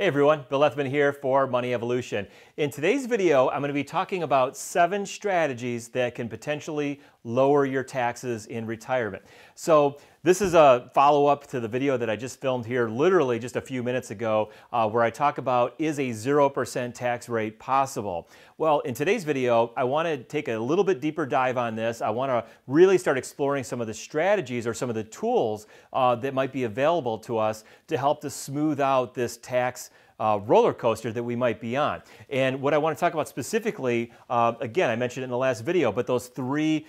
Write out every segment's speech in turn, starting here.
Hey everyone, WealthVision here for Money Evolution. In today's video, I'm going to be talking about 7 strategies that can potentially lower your taxes in retirement. So this is a follow-up to the video that I just filmed here literally just a few minutes ago where I talk about, is a 0% tax rate possible? Well, in today's video, I want to take a little bit deeper dive on this. I want to really start exploring some of the strategies or some of the tools that might be available to us to help to smooth out this tax roller coaster that we might be on. And what I want to talk about specifically, again, I mentioned it in the last video, but those 3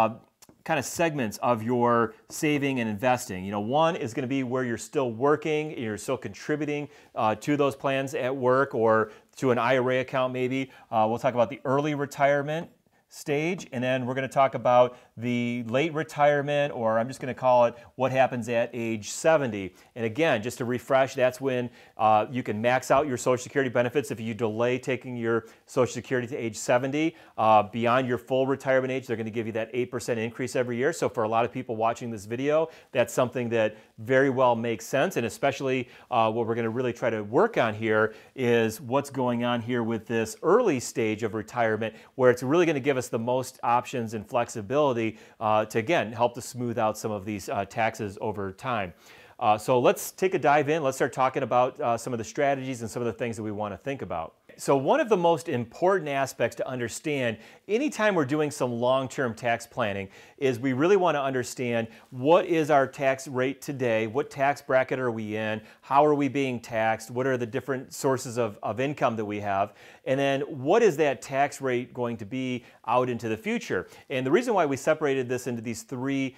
kind of segments of your saving and investing. You know, one is going to be where you're still working, you're still contributing to those plans at work or to an IRA account maybe. We'll talk about the early retirement stage, and then we're going to talk about the late retirement, or I'm just going to call it what happens at age 70. And again, just to refresh, that's when you can max out your Social Security benefits if you delay taking your Social Security to age 70. Beyond your full retirement age, they're going to give you that 8% increase every year. So for a lot of people watching this video, that's something that very well makes sense. And especially what we're going to really try to work on here is what's going on here with this early stage of retirement, where it's really going to give us the most options and flexibility to, again, help to smooth out some of these taxes over time. So let's take a dive in. Let's start talking about some of the strategies and some of the things that we want to think about. So one of the most important aspects to understand anytime we're doing some long-term tax planning is we really want to understand what is our tax rate today, what tax bracket are we in, how are we being taxed, what are the different sources of income that we have, and then what is that tax rate going to be out into the future. And the reason why we separated this into these 3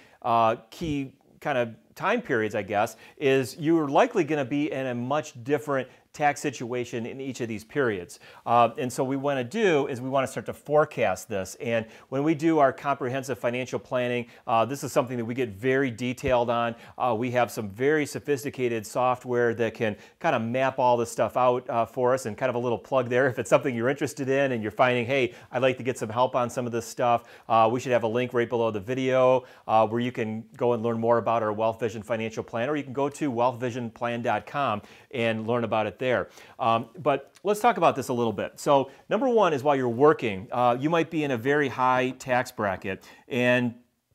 key kind of time periods, I guess, is you're likely going to be in a much different tax situation in each of these periods. And so what we want to do is we want to start to forecast this. And when we do our comprehensive financial planning, this is something that we get very detailed on. We have some very sophisticated software that can kind of map all this stuff out for us, and kind of a little plug there. If it's something you're interested in and you're finding, hey, I'd like to get some help on some of this stuff, we should have a link right below the video where you can go and learn more about our WealthVision financial plan, or you can go to wealthvisionplan.com and learn about it there. But let's talk about this a little bit. So number one is while you're working, you might be in a very high tax bracket, and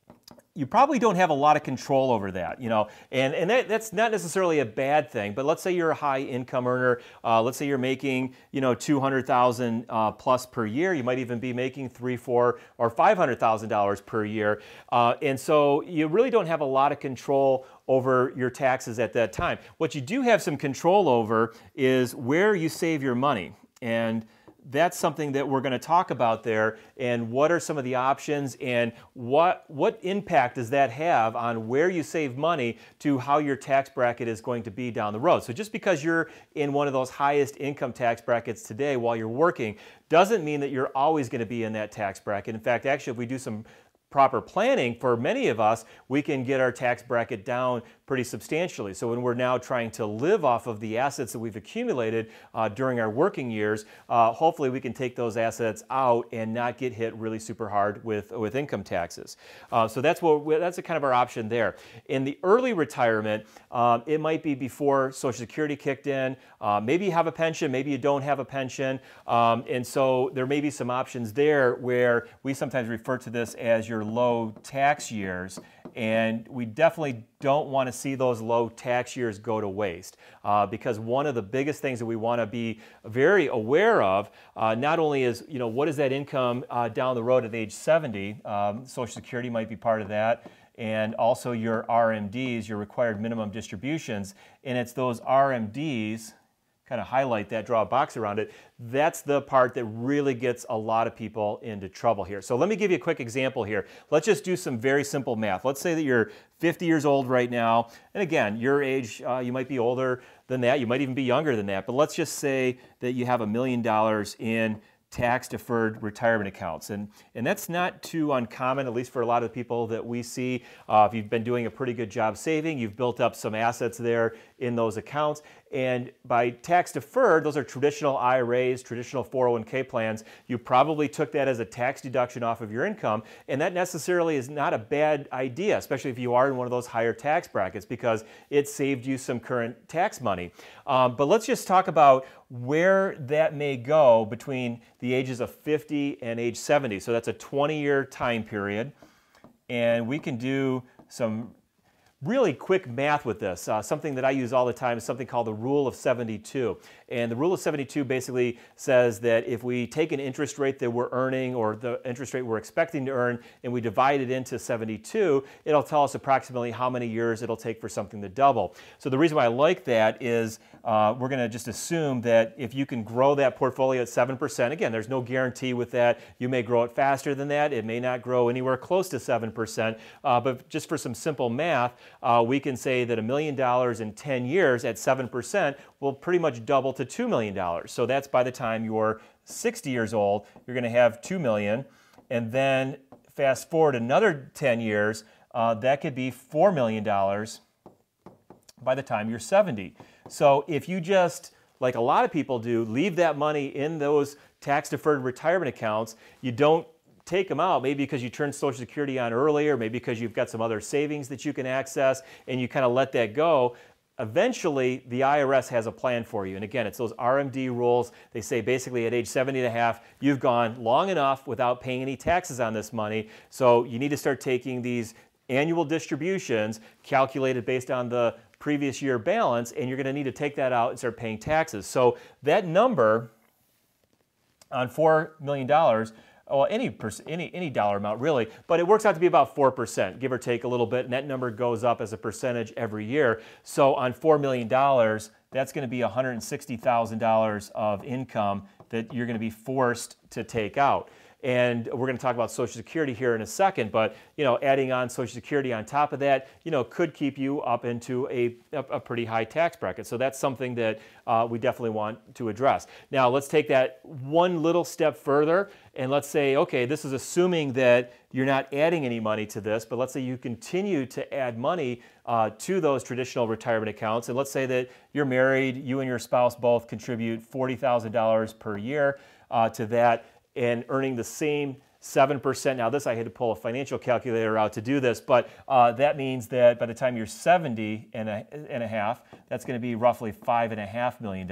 you probably don't have a lot of control over that, you know, and that's not necessarily a bad thing. But let's say you're a high income earner. Let's say you're making, you know, $200,000 plus per year. You might even be making $300,000, $400,000, or $500,000 per year, and so you really don't have a lot of control over your taxes at that time. What you do have some control over is where you save your money, and that's something that we're going to talk about there, and what are some of the options, and what impact does that have on where you save money to how your tax bracket is going to be down the road. So just because you're in one of those highest income tax brackets today while you're working doesn't mean that you're always going to be in that tax bracket. In fact, actually, if we do some proper planning, for many of us, we can get our tax bracket down pretty substantially. So when we're now trying to live off of the assets that we've accumulated during our working years, hopefully we can take those assets out and not get hit really super hard with income taxes. So that's a kind of our option there. In the early retirement, it might be before Social Security kicked in. Maybe you have a pension, maybe you don't have a pension, and so there may be some options there where we sometimes refer to this as your low tax years, and we definitely don't want to see those low tax years go to waste, because one of the biggest things that we want to be very aware of not only is, you know, what is that income down the road at age 70. Social Security might be part of that, and also your RMDs, your required minimum distributions, and it's those RMDs, kind of highlight that, draw a box around it, that's the part that really gets a lot of people into trouble here. So let me give you a quick example here. Let's just do some very simple math. Let's say that you're 50 years old right now, and again, your age, you might be older than that, you might even be younger than that, but let's just say that you have $1 million in tax-deferred retirement accounts. And that's not too uncommon, at least for a lot of the people that we see. If you've been doing a pretty good job saving, you've built up some assets there in those accounts. And by tax deferred, those are traditional IRAs, traditional 401k plans. You probably took that as a tax deduction off of your income, and that necessarily is not a bad idea, especially if you are in one of those higher tax brackets, because it saved you some current tax money. But let's just talk about where that may go between the ages of 50 and age 70. So that's a 20-year time period, and we can do some really quick math with this. Something that I use all the time is something called the rule of 72. And the rule of 72 basically says that if we take an interest rate that we're earning, or the interest rate we're expecting to earn, and we divide it into 72, it'll tell us approximately how many years it'll take for something to double. So the reason why I like that is we're going to just assume that if you can grow that portfolio at 7%, again, there's no guarantee with that. You may grow it faster than that. It may not grow anywhere close to 7%. But just for some simple math, we can say that $1 million in 10 years at 7% will pretty much double to $2 million. So that's by the time you're 60 years old, you're going to have $2 million. And then fast forward another 10 years, that could be $4 million by the time you're 70. So if you just, like a lot of people do, leave that money in those tax-deferred retirement accounts, you don't take them out, maybe because you turned Social Security on earlier, maybe because you've got some other savings that you can access, and you kind of let that go, eventually the IRS has a plan for you. And again, it's those RMD rules. They say basically at age 70 and a half, you've gone long enough without paying any taxes on this money, so you need to start taking these annual distributions calculated based on the previous year balance, and you're going to need to take that out and start paying taxes. So that number on $4 million, well, any dollar amount really, but it works out to be about 4%, give or take a little bit, and that number goes up as a percentage every year. So on $4 million, that's going to be $160,000 of income that you're going to be forced to take out. And we're going to talk about Social Security here in a second, but adding on Social Security on top of that, could keep you up into a pretty high tax bracket. So that's something that we definitely want to address. Now let's take that one little step further, and let's say, okay, this is assuming that you're not adding any money to this, but let's say you continue to add money to those traditional retirement accounts, and let's say that you're married, you and your spouse both contribute $40,000 per year to that, and earning the same 7%. Now this, I had to pull a financial calculator out to do this, but that means that by the time you're 70 and a half, that's going to be roughly $5.5 million.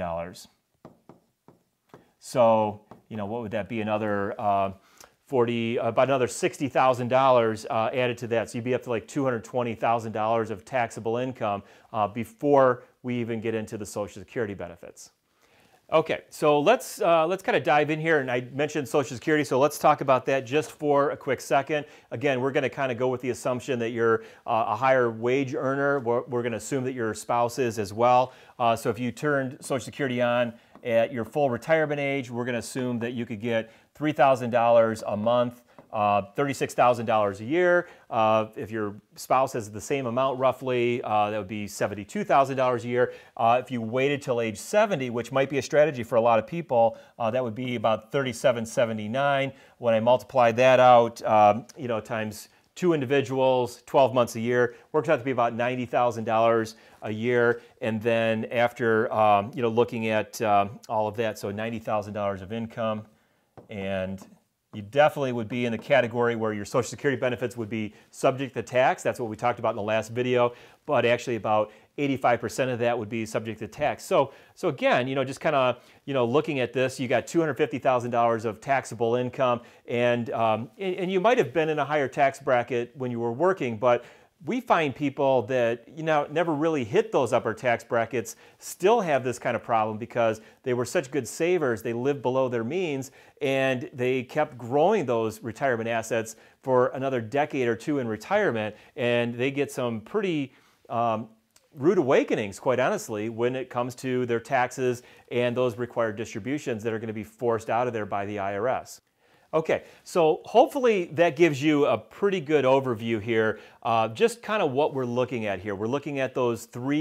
So, what would that be? Another about another $60,000 added to that. So you'd be up to like $220,000 of taxable income before we even get into the Social Security benefits. Okay, so let's kind of dive in here, and I mentioned Social Security, so let's talk about that just for a quick second. Again, we're going to kind of go with the assumption that you're a higher wage earner. We're going to assume that your spouse is as well. So if you turned Social Security on at your full retirement age, we're going to assume that you could get $3,000 a month, $36,000 a year. If your spouse has the same amount roughly, that would be $72,000 a year. If you waited till age 70, which might be a strategy for a lot of people, that would be about $37.79. When I multiply that out, times two individuals, 12 months a year, works out to be about $90,000 a year. And then after, looking at all of that, so $90,000 of income, and you definitely would be in the category where your Social Security benefits would be subject to tax. That's what we talked about in the last video, but actually about 85% of that would be subject to tax. So again, just kind of, looking at this, you got $250,000 of taxable income, and you might have been in a higher tax bracket when you were working, but we find people that never really hit those upper tax brackets still have this kind of problem because they were such good savers, they lived below their means, and they kept growing those retirement assets for another decade or two in retirement, and they get some pretty rude awakenings, quite honestly, when it comes to their taxes and those required distributions that are going to be forced out of there by the IRS. Okay, so hopefully that gives you a pretty good overview here, just kind of what we're looking at here. We're looking at those three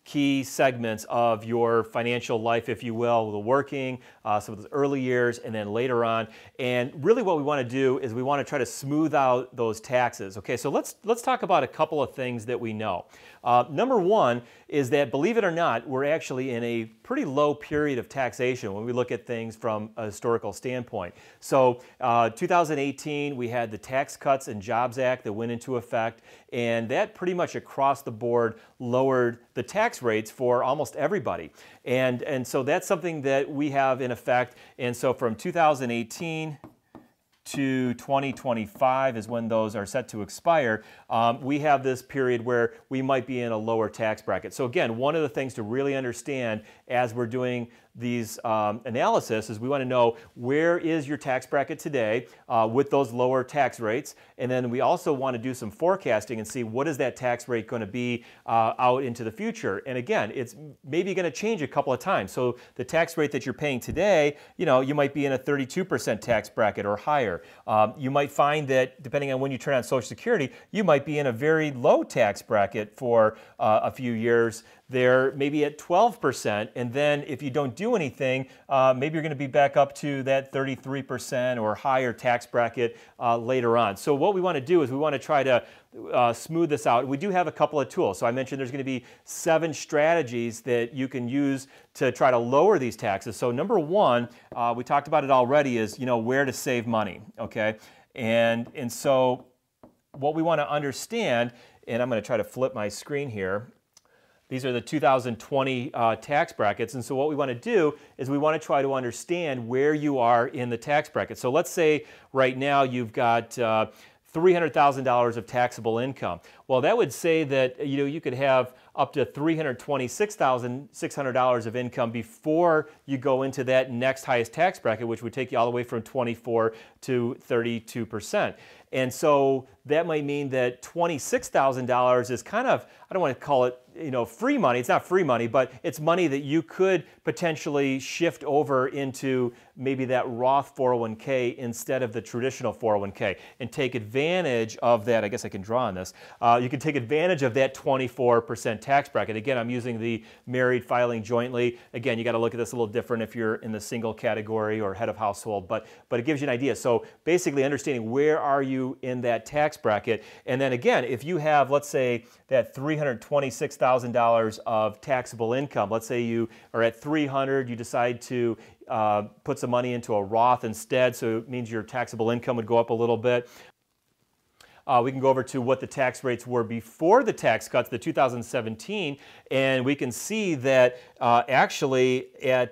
key segments of your financial life, if you will, the working, some of those early years, and then later on. And really what we want to do is we want to try to smooth out those taxes. Okay, so let's talk about a couple of things that we know. Number one is that, believe it or not, we're actually in a pretty low period of taxation when we look at things from a historical standpoint. So 2018, we had the Tax Cuts and Jobs Act that went into effect, and that pretty much across the board lowered the tax rates for almost everybody. And so that's something that we have in effect. And so from 2018 to 2025 is when those are set to expire. We have this period where we might be in a lower tax bracket. So again, one of the things to really understand as we're doing these analysis is we want to know where is your tax bracket today with those lower tax rates, and then we also want to do some forecasting and see what is that tax rate going to be out into the future. And again, it's maybe going to change a couple of times. So the tax rate that you're paying today, you might be in a 32% tax bracket or higher. You might find that depending on when you turn on Social Security, you might be in a very low tax bracket for a few years. They're maybe at 12%, and then if you don't do anything, maybe you're going to be back up to that 33% or higher tax bracket later on. So what we want to do is we want to try to smooth this out. We do have a couple of tools. So I mentioned there's going to be 7 strategies that you can use to try to lower these taxes. So number one, we talked about it already, is where to save money. Okay, and so what we want to understand, and I'm going to try to flip my screen here. These are the 2020 tax brackets, and so what we want to do is we want to try to understand where you are in the tax bracket. So let's say right now you've got $300,000 of taxable income. Well, that would say that you could have up to $326,600 of income before you go into that next highest tax bracket, which would take you all the way from 24 to 32%. And so that might mean that $26,000 is kind of, I don't want to call it free money. It's not free money, but it's money that you could potentially shift over into maybe that Roth 401k instead of the traditional 401k and take advantage of that. I guess I can draw on this. You can take advantage of that 24% tax bracket. Again, I'm using the married filing jointly. Again, you got to look at this a little different if you're in the single category or head of household, but it gives you an idea. So basically understanding where are you in that tax bracket. And then again, if you have, let's say, that $326,000 of taxable income, let's say you are at 300, you decide to put some money into a Roth instead, so it means your taxable income would go up a little bit. We can go over to what the tax rates were before the tax cuts, the 2017, and we can see that actually at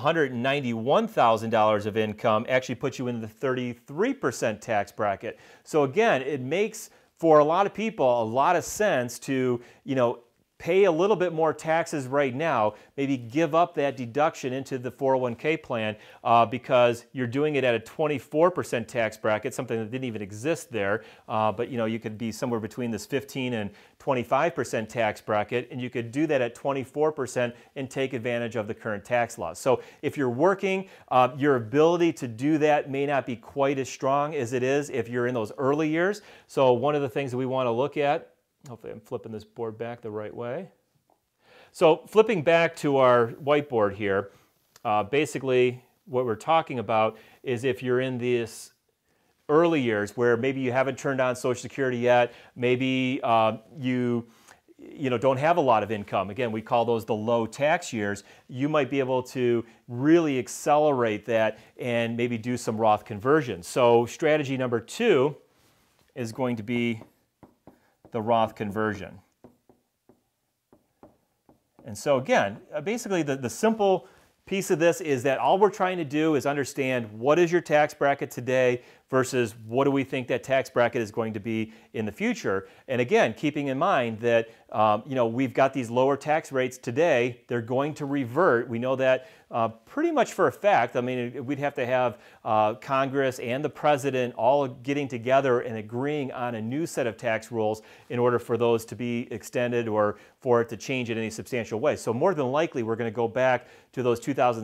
$191,000 of income actually puts you in the 33% tax bracket. So again, it makes, for a lot of people, a lot of sense to, pay a little bit more taxes right now, maybe give up that deduction into the 401k plan because you're doing it at a 24% tax bracket, something that didn't even exist there. But you could be somewhere between this 15 and 25% tax bracket, and you could do that at 24% and take advantage of the current tax laws. So if you're working, your ability to do that may not be quite as strong as it is if you're in those early years. So one of the things that we want to look at, hopefully I'm flipping this board back the right way. So flipping back to our whiteboard here, basically what we're talking about is if you're in this early years where maybe you haven't turned on Social Security yet, maybe you don't have a lot of income. Again, we call those the low tax years. You might be able to really accelerate that and maybe do some Roth conversions. So strategy number 2 is going to be the Roth conversion. And so again, basically the simple piece of this is that all we're trying to do is understand what is your tax bracket today versus what do we think that tax bracket is going to be in the future. And again, keeping in mind that we've got these lower tax rates today, they're going to revert. We know that pretty much for a fact. I mean, we'd have to have Congress and the president all getting together and agreeing on a new set of tax rules in order for those to be extended or for it to change in any substantial way. So more than likely, we're going to go back to those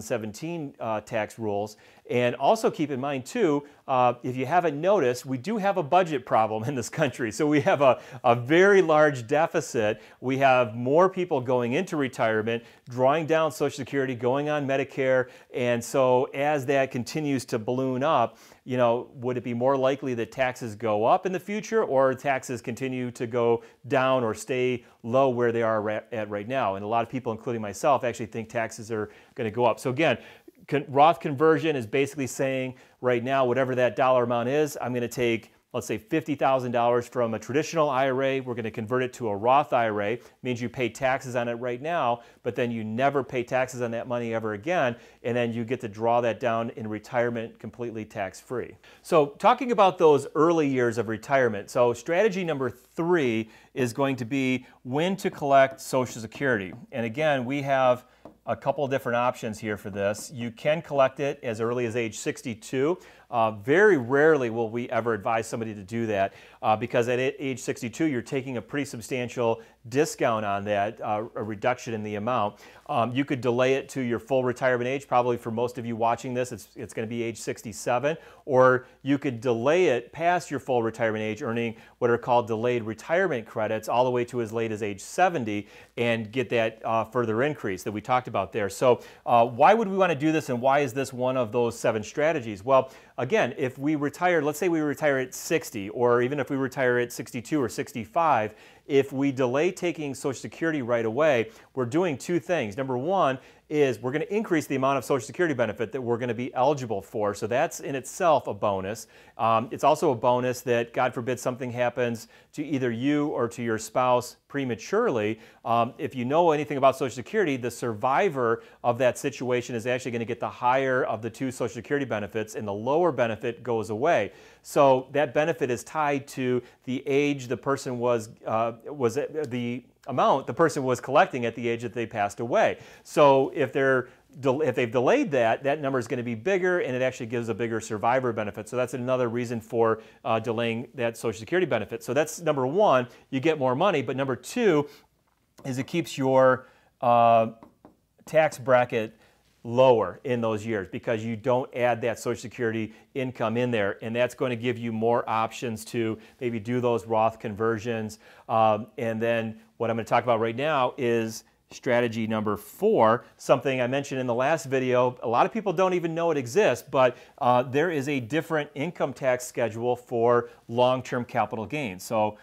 2017 tax rules. And also keep in mind too, if you haven't noticed, we do have a budget problem in this country. So we have a very large deficit. We have more people going into retirement, drawing down Social Security, going on Medicare. And so as that continues to balloon up, you know, would it be more likely that taxes go up in the future or taxes continue to go down or stay low where they are at right now? And a lot of people, including myself, actually think taxes are going to go up. So again, Roth conversion is basically saying right now, whatever that dollar amount is, I'm going to take, let's say $50,000 from a traditional IRA, we're going to convert it to a Roth IRA. Means you pay taxes on it right now, but then you never pay taxes on that money ever again, and then you get to draw that down in retirement completely tax-free. So talking about those early years of retirement, so strategy number 3 is going to be when to collect Social Security. And again, we have a couple of different options here for this. You can collect it as early as age 62. Very rarely will we ever advise somebody to do that because at age 62 you're taking a pretty substantial discount on that, a reduction in the amount. You could delay it to your full retirement age. Probably for most of you watching this, it's going to be age 67. Or you could delay it past your full retirement age, earning what are called delayed retirement credits all the way to as late as age 70 and get that further increase that we talked about there. So why would we want to do this, and why is this one of those 7 strategies? Well, again, if we retire, let's say we retire at 60, or even if we retire at 62 or 65, if we delay taking Social Security right away, we're doing 2 things. Number one is we're going to increase the amount of Social Security benefit that we're going to be eligible for. So that's in itself a bonus. It's also a bonus that, God forbid, something happens to either you or to your spouse prematurely. If you know anything about Social Security, the survivor of that situation is actually going to get the higher of the 2 Social Security benefits, and the lower benefit goes away. So that benefit is tied to the age the person was the amount the person was collecting at the age that they passed away. So if they've delayed that number is going to be bigger, and it actually gives a bigger survivor benefit. So that's another reason for delaying that Social Security benefit. So that's number one, you get more money. But number 2 is it keeps your tax bracket lower in those years because you don't add that Social Security income in there, and that's going to give you more options to maybe do those Roth conversions. And then what I'm going to talk about right now is strategy number 4, something I mentioned in the last video. A lot of people don't even know it exists, but there is a different income tax schedule for long-term capital gains. So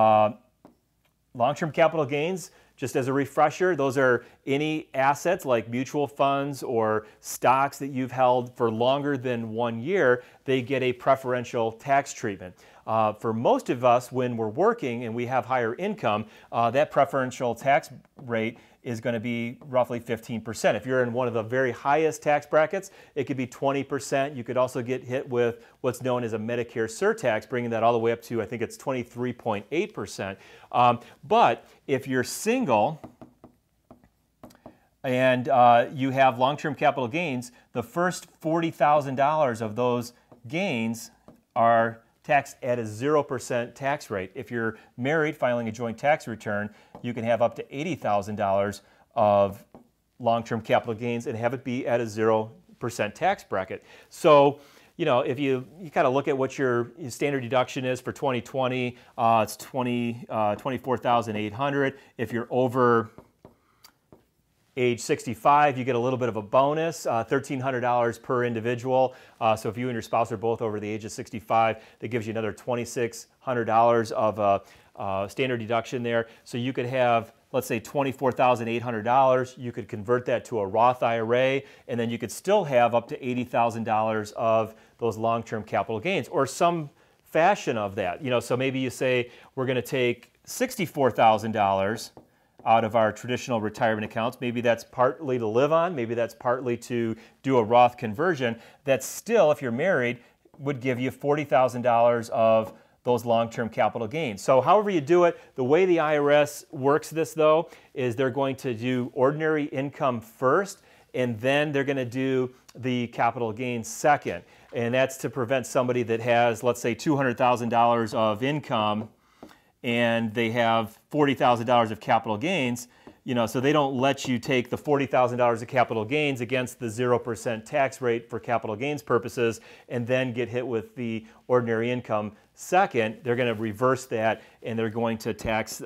long-term capital gains, just as a refresher, those are any assets like mutual funds or stocks that you've held for longer than 1 year. They get a preferential tax treatment. For most of us, when we're working and we have higher income, that preferential tax rate is going to be roughly 15%. If you're in one of the very highest tax brackets, it could be 20%. You could also get hit with what's known as a Medicare surtax, bringing that all the way up to, I think it's 23.8%. But if you're single and you have long-term capital gains, the first $40,000 of those gains are taxed at a 0% tax rate. If you're married, filing a joint tax return, you can have up to $80,000 of long-term capital gains and have it be at a 0% tax bracket. So, you know, if you kind of look at what your standard deduction is for 2020, it's $24,800. If you're over age 65, you get a little bit of a bonus, $1,300 per individual. So if you and your spouse are both over the age of 65, that gives you another $2,600 of standard deduction there. So you could have, let's say, $24,800. You could convert that to a Roth IRA, and then you could still have up to $80,000 of those long-term capital gains, or some fashion of that. You know, so maybe you say, we're going to take $64,000 out of our traditional retirement accounts. Maybe that's partly to live on, maybe that's partly to do a Roth conversion. That still, if you're married, would give you $40,000 of those long-term capital gains. So however you do it, the way the IRS works this though, is they're going to do ordinary income first, and then they're going to do the capital gains second. And that's to prevent somebody that has, let's say, $200,000 of income and they have $40,000 of capital gains, so they don't let you take the $40,000 of capital gains against the 0% tax rate for capital gains purposes and then get hit with the ordinary income second. They're going to reverse that, and they're going to tax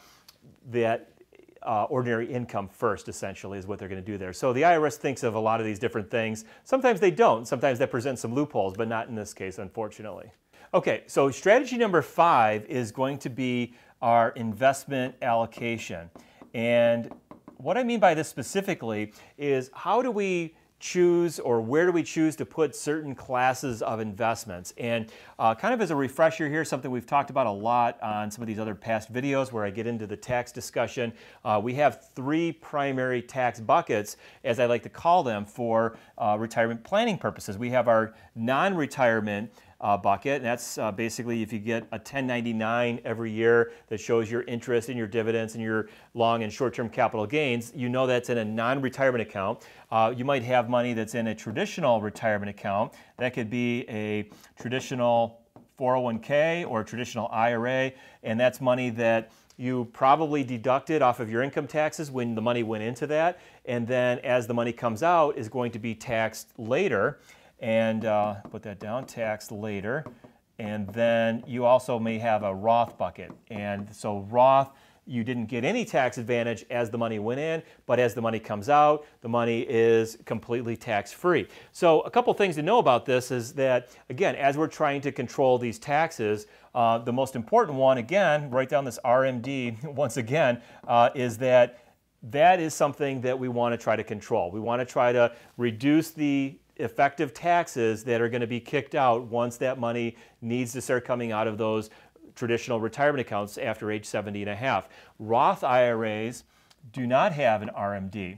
that ordinary income first, essentially, is what they're going to do there. So the IRS thinks of a lot of these different things. Sometimes they don't. Sometimes that presents some loopholes, but not in this case, unfortunately. Okay, so strategy number 5 is going to be our investment allocation. And what I mean by this specifically is, how do we choose, or where do we choose to put certain classes of investments? And kind of as a refresher here, something we've talked about a lot on some of these other past videos where I get into the tax discussion, we have 3 primary tax buckets, as I like to call them, for retirement planning purposes. We have our non-retirement bucket, and that's basically if you get a 1099 every year that shows your interest and your dividends and your long and short-term capital gains, that's in a non-retirement account. You might have money that's in a traditional retirement account. That could be a traditional 401k or a traditional IRA, and that's money that you probably deducted off of your income taxes when the money went into that, and then as the money comes out is going to be taxed later. And put that down, taxed later. And then you also may have a Roth bucket. And so Roth, you didn't get any tax advantage as the money went in, but as the money comes out, the money is completely tax-free. So a couple things to know about this is that, again, as we're trying to control these taxes, the most important one, again, write down this RMD once again, is that is something that we want to try to control. We want to try to reduce the effective taxes that are going to be kicked out once that money needs to start coming out of those traditional retirement accounts after age 70 and a half. Roth IRAs do not have an RMD.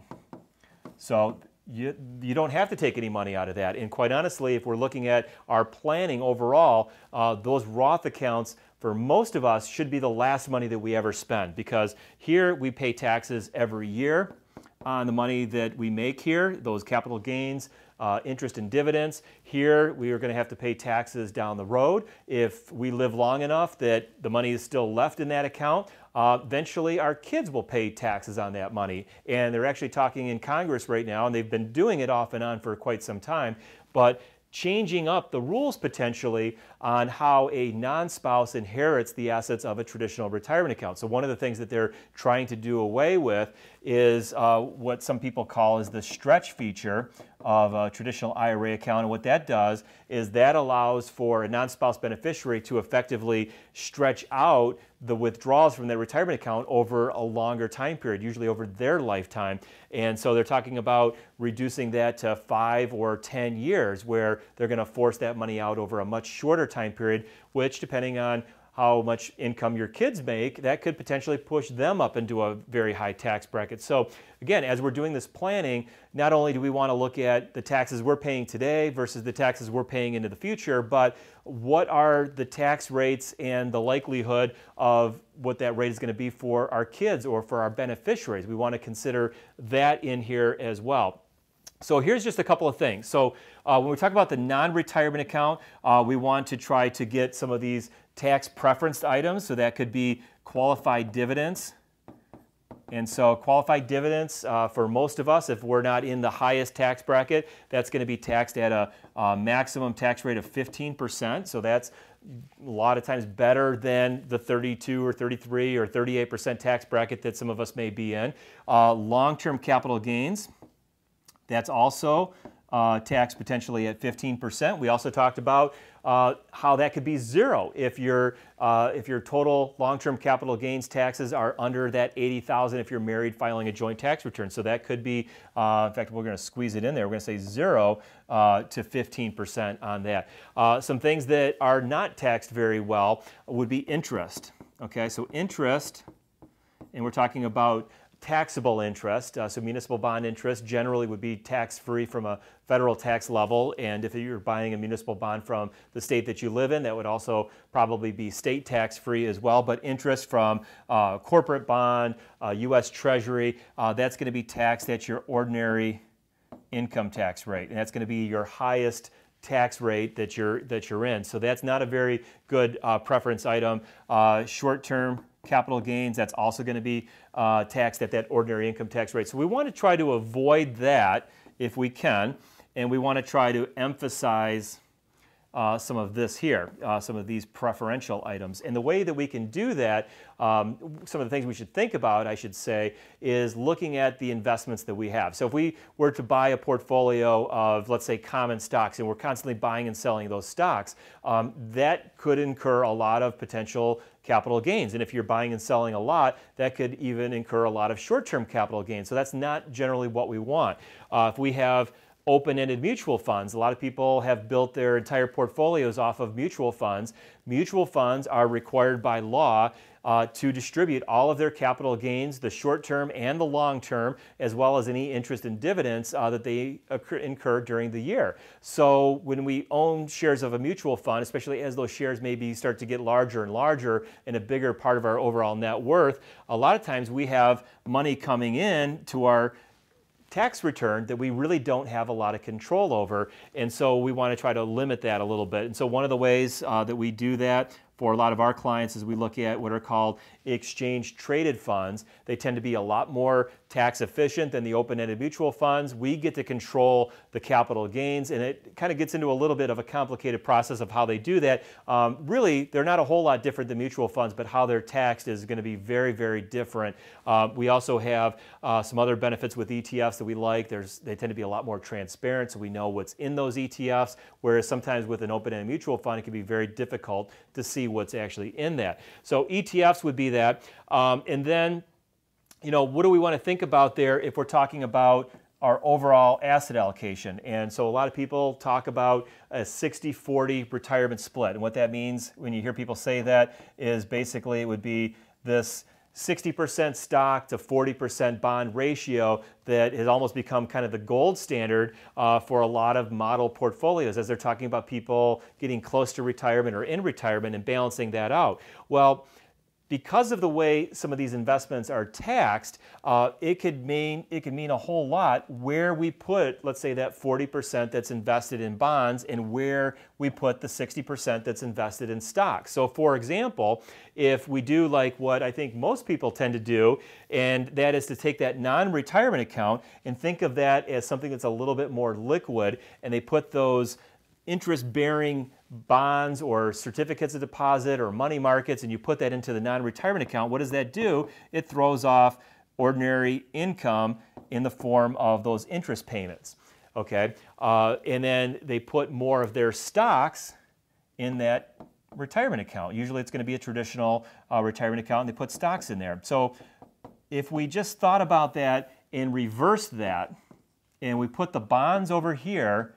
So you don't have to take any money out of that. And quite honestly, if we're looking at our planning overall, those Roth accounts for most of us should be the last money that we ever spend, because here we pay taxes every year on the money that we make here, those capital gains, interest and dividends. Here we are going to have to pay taxes down the road. If we live long enough that the money is still left in that account, eventually our kids will pay taxes on that money. And they're actually talking in Congress right now, and they've been doing it off and on for quite some time, but changing up the rules potentially on how a non-spouse inherits the assets of a traditional retirement account. So one of the things that they're trying to do away with is what some people call is the stretch feature of a traditional IRA account. And what that does is that allows for a non-spouse beneficiary to effectively stretch out the withdrawals from their retirement account over a longer time period, usually over their lifetime. And so they're talking about reducing that to 5 or 10 years, where they're going to force that money out over a much shorter time period, which, depending on how much income your kids make, that could potentially push them up into a very high tax bracket. So again, as we're doing this planning, not only do we want to look at the taxes we're paying today versus the taxes we're paying into the future, but what are the tax rates and the likelihood of what that rate is going to be for our kids or for our beneficiaries. We want to consider that in here as well. So here's just a couple of things. So when we talk about the non-retirement account, we want to try to get some of these tax preferenced items. So that could be qualified dividends. And so qualified dividends, for most of us, if we're not in the highest tax bracket, that's going to be taxed at a maximum tax rate of 15%. So that's a lot of times better than the 32 or 33 or 38% tax bracket that some of us may be in. Long-term capital gains, that's also taxed potentially at 15%. We also talked about how that could be zero if your total long-term capital gains taxes are under that $80,000 if you're married filing a joint tax return. So that could be, in fact, we're going to squeeze it in there. We're going to say 0 to 15% on that. Some things that are not taxed very well would be interest. Okay, so interest, and we're talking about taxable interest, so municipal bond interest generally would be tax-free from a federal tax level, and if you're buying a municipal bond from the state that you live in, that would also probably be state tax-free as well. But interest from corporate bond, U.S. Treasury, that's going to be taxed at your ordinary income tax rate, and that's going to be your highest tax rate that you're in. So that's not a very good preference item. Short-term capital gains, that's also going to be taxed at that ordinary income tax rate. So we want to try to avoid that if we can, and we want to try to emphasize some of this here, some of these preferential items. And the way that we can do that, some of the things we should think about, I should say, is looking at the investments that we have. So if we were to buy a portfolio of, let's say, common stocks, and we're constantly buying and selling those stocks, that could incur a lot of potential capital gains. And if you're buying and selling a lot, that could even incur a lot of short-term capital gains. So that's not generally what we want. If we have open-ended mutual funds, a lot of people have built their entire portfolios off of mutual funds. Mutual funds are required by law to distribute all of their capital gains, the short-term and the long-term, as well as any interest and dividends that they incur during the year. So when we own shares of a mutual fund, especially as those shares maybe start to get larger and larger and a bigger part of our overall net worth, a lot of times we have money coming in to our tax return that we really don't have a lot of control over, and so we want to try to limit that a little bit. And so one of the ways that we do that for a lot of our clients is we look at what are called exchange traded funds. They tend to be a lot more tax efficient than the open-ended mutual funds. We get to control the capital gains, and it kind of gets into a little bit of a complicated process of how they do that. Really, they're not a whole lot different than mutual funds, but how they're taxed is going to be very, very different. We also have some other benefits with ETFs that we like. They tend to be a lot more transparent, so we know what's in those ETFs, whereas sometimes with an open-ended mutual fund, it can be very difficult to see what's actually in that. So ETFs would be that. And then, what do we want to think about there if we're talking about our overall asset allocation? And so a lot of people talk about a 60-40 retirement split. And what that means when you hear people say that is basically it would be this 60% stock to 40% bond ratio that has almost become kind of the gold standard for a lot of model portfolios as they're talking about people getting close to retirement or in retirement and balancing that out. Well, because of the way some of these investments are taxed, it could mean a whole lot where we put, let's say, that 40% that's invested in bonds and where we put the 60% that's invested in stocks. So for example, if we do like what I think most people tend to do, and that is to take that non-retirement account and think of that as something that's a little bit more liquid, and they put those interest-bearing bonds or certificates of deposit or money markets, and you put that into the non-retirement account, what does that do? It throws off ordinary income in the form of those interest payments. Okay, and then they put more of their stocks in that retirement account. Usually it's going to be a traditional retirement account, and they put stocks in there. So if we just thought about that and reversed that, and we put the bonds over here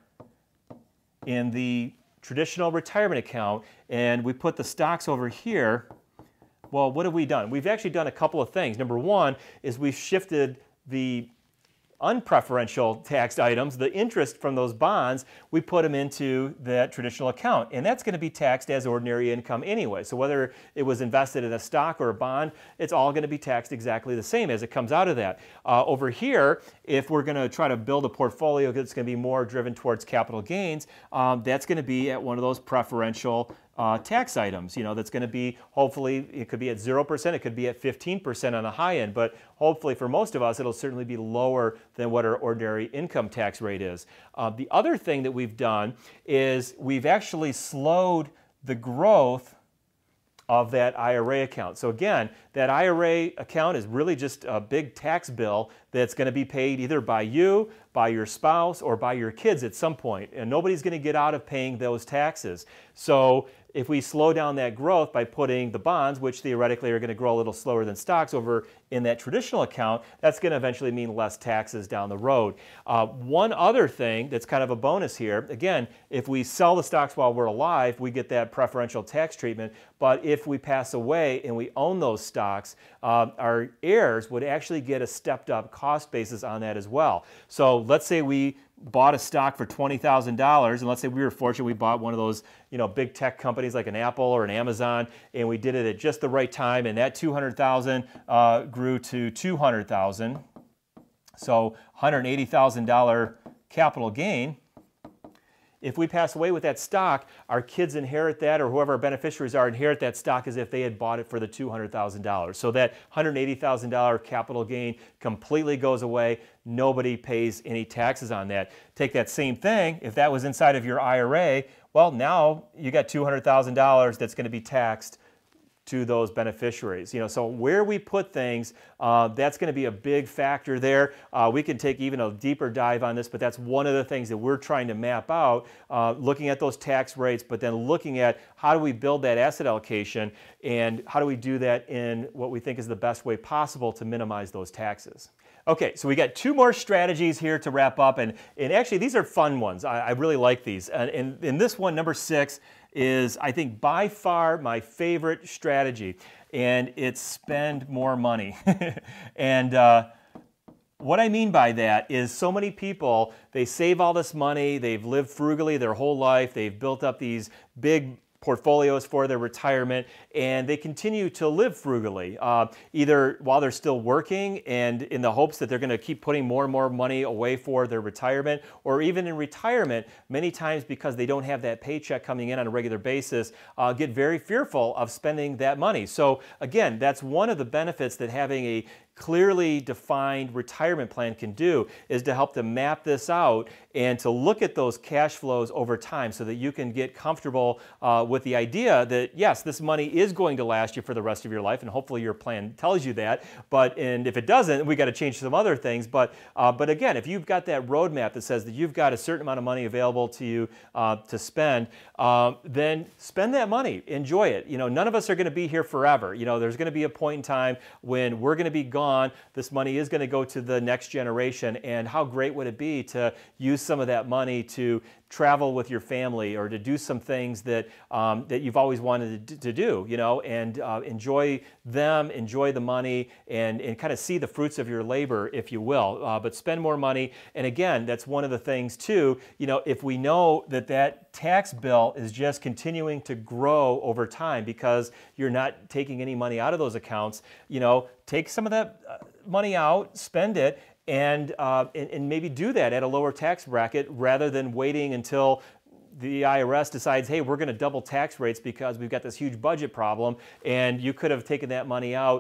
in the traditional retirement account, and we put the stocks over here, well, what have we done? We've actually done a couple of things. Number one is we've shifted the unpreferential taxed items, the interest from those bonds, we put them into that traditional account, and that's going to be taxed as ordinary income anyway. So whether it was invested in a stock or a bond, it's all going to be taxed exactly the same as it comes out of that. Over here, if we're going to try to build a portfolio that's going to be more driven towards capital gains, that's going to be at one of those preferential tax items. That's going to be, hopefully, it could be at 0%, it could be at 15% on the high end, but hopefully for most of us, it'll certainly be lower than what our ordinary income tax rate is. The other thing that we've done is we've actually slowed the growth of that IRA account. So again, that IRA account is really just a big tax bill that's going to be paid either by you, by your spouse, or by your kids at some point. And nobody's going to get out of paying those taxes. So if we slow down that growth by putting the bonds, which theoretically are going to grow a little slower than stocks, over in that traditional account, that's going to eventually mean less taxes down the road. One other thing that's kind of a bonus here, again, if we sell the stocks while we're alive, we get that preferential tax treatment. But if we pass away and we own those stocks, our heirs would actually get a stepped up cost basis on that as well. So let's say we bought a stock for $20,000, and let's say we were fortunate, we bought one of those big tech companies like an Apple or an Amazon, and we did it at just the right time, and that $200,000 grew to $200,000. So $180,000 capital gain, if we pass away with that stock, our kids inherit that, or whoever our beneficiaries are inherit that stock as if they had bought it for the $200,000. So that $180,000 capital gain completely goes away. Nobody pays any taxes on that. Take that same thing, if that was inside of your IRA, well, now you got $200,000 that's going to be taxed to those beneficiaries. So where we put things, that's going to be a big factor there. We can take even a deeper dive on this, but that's one of the things that we're trying to map out, looking at those tax rates, but then looking at how do we build that asset allocation and how do we do that in what we think is the best way possible to minimize those taxes. Okay, so we got two more strategies here to wrap up, and actually these are fun ones. I really like these. And in this one, number 6, is, I think, by far my favorite strategy, and it's spend more money. And what I mean by that is so many people, they save all this money, they've lived frugally their whole life, they've built up these big portfolios for their retirement, and they continue to live frugally, either while they're still working and in the hopes that they're going to keep putting more and more money away for their retirement, or even in retirement, many times because they don't have that paycheck coming in on a regular basis, get very fearful of spending that money. So again, that's one of the benefits that having a clearly defined retirement plan can do, is to help them map this out and to look at those cash flows over time so that you can get comfortable with the idea that, yes, this money is going to last you for the rest of your life, and hopefully your plan tells you that. And if it doesn't, we got to change some other things. But again, if you've got that roadmap that says that you've got a certain amount of money available to you to spend, then spend that money. Enjoy it. None of us are going to be here forever. There's going to be a point in time when we're going to be gone. This money is going to go to the next generation, and how great would it be to use some of that money to travel with your family, or to do some things that that you've always wanted to do, and enjoy them, enjoy the money, and kind of see the fruits of your labor, if you will. But spend more money. And again, that's one of the things too, if we know that that tax bill is just continuing to grow over time because you're not taking any money out of those accounts, take some of that money out, spend it, and maybe do that at a lower tax bracket rather than waiting until the IRS decides, hey, we're going to double tax rates because we've got this huge budget problem, and you could have taken that money out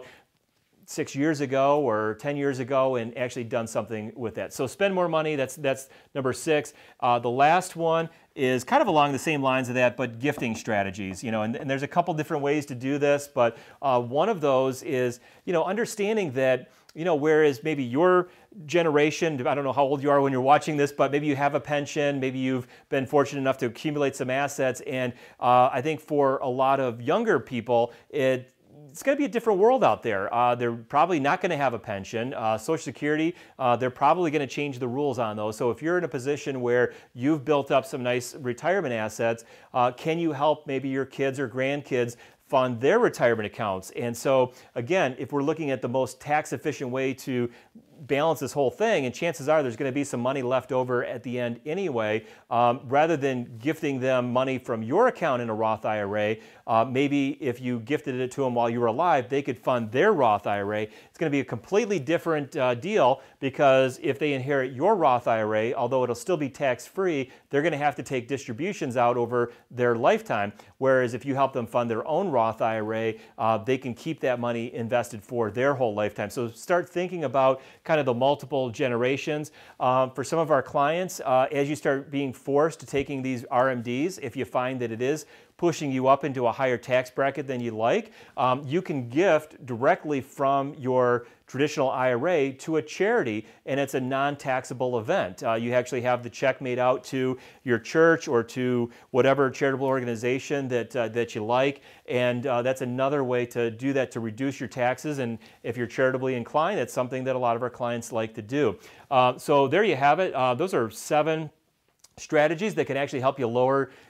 6 years ago or 10 years ago and actually done something with that. So spend more money, that's number 6. The last one is kind of along the same lines of that, but gifting strategies, and there's a couple different ways to do this, but one of those is, understanding that, whereas maybe your generation, I don't know how old you are when you're watching this, but maybe you have a pension, maybe you've been fortunate enough to accumulate some assets, and I think for a lot of younger people, it's going to be a different world out there. They're probably not going to have a pension. Social Security, they're probably going to change the rules on those. So if you're in a position where you've built up some nice retirement assets, can you help maybe your kids or grandkids fund their retirement accounts? And so again, if we're looking at the most tax efficient way to balance this whole thing, and chances are there's going to be some money left over at the end anyway, rather than gifting them money from your account in a Roth IRA, maybe if you gifted it to them while you were alive, they could fund their Roth IRA. It's going to be a completely different deal, because if they inherit your Roth IRA, although it'll still be tax-free, they're going to have to take distributions out over their lifetime. Whereas if you help them fund their own Roth IRA, they can keep that money invested for their whole lifetime. So start thinking about kind of the multiple generations. For some of our clients, as you start being forced to taking these RMDs, if you find that it is pushing you up into a higher tax bracket than you like, you can gift directly from your traditional IRA to a charity, and it's a non-taxable event. You actually have the check made out to your church or to whatever charitable organization that you like, and that's another way to do that, to reduce your taxes. And if you're charitably inclined, it's something that a lot of our clients like to do. So there you have it. Those are 7 strategies that can actually help you lower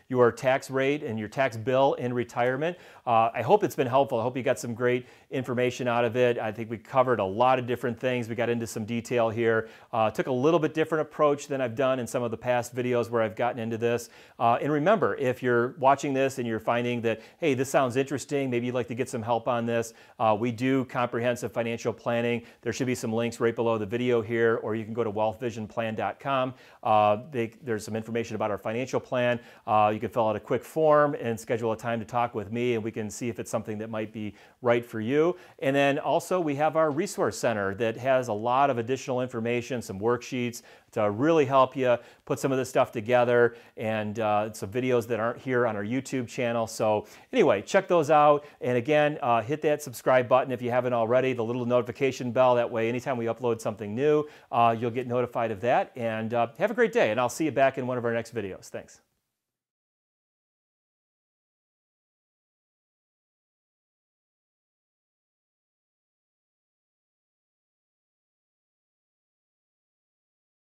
your tax rate and your tax bill in retirement. I hope it's been helpful. I hope you got some great information out of it. I think we covered a lot of different things. We got into some detail here. Took a little bit different approach than I've done in some of the past videos where I've gotten into this. And remember, if you're watching this and you're finding that, hey, this sounds interesting, maybe you'd like to get some help on this, we do comprehensive financial planning. There should be some links right below the video here, or you can go to wealthvisionplan.com. There's some information about our financial plan. You can fill out a quick form and schedule a time to talk with me, and we can see if it's something that might be right for you. And then also we have our resource center that has a lot of additional information, some worksheets to really help you put some of this stuff together, and some videos that aren't here on our YouTube channel. So anyway, check those out. And again, hit that subscribe button if you haven't already, the little notification bell. That way, anytime we upload something new, you'll get notified of that. And have a great day, and I'll see you back in one of our next videos. Thanks.